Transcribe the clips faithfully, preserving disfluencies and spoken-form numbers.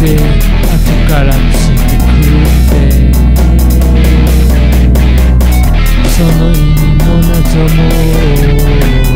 って後からついてくるってその意味も謎も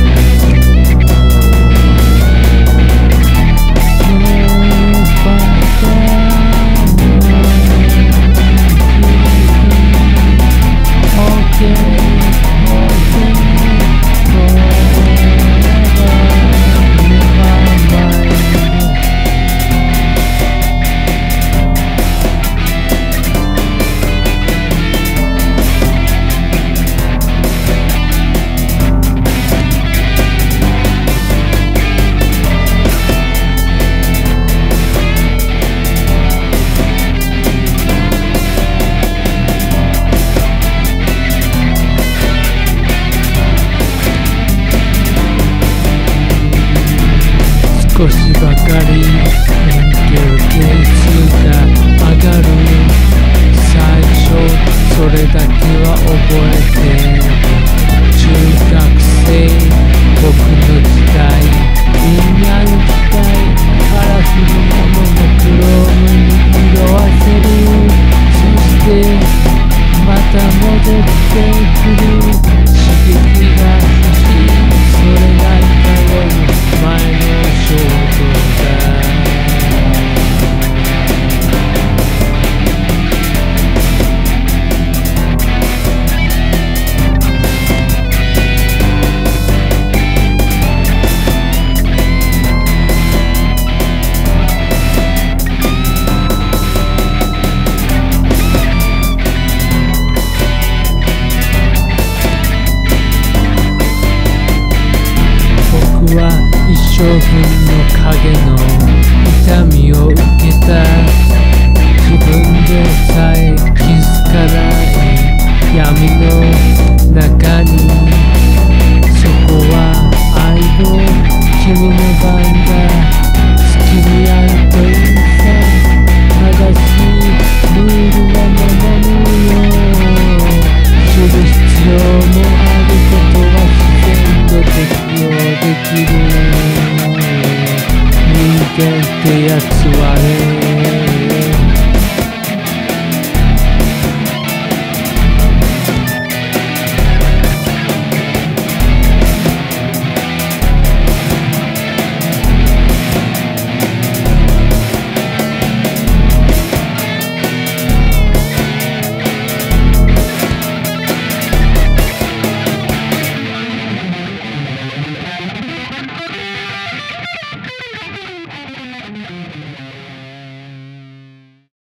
少しばかり免許点数が上がる最初それだけは覚えて中学生僕の時代みんなの時代カラフルなモノクロームに色あせるそしてまた戻ってくる刺激が欲しいそれが通う前の衝動だ僕は一生分の影の痛みを受けた自分でさえ気づかない闇の中にそこは愛の君の番が好きにあるというさ正しいルールは守るよする必要もあることは自然と適用できる人間ってやつはね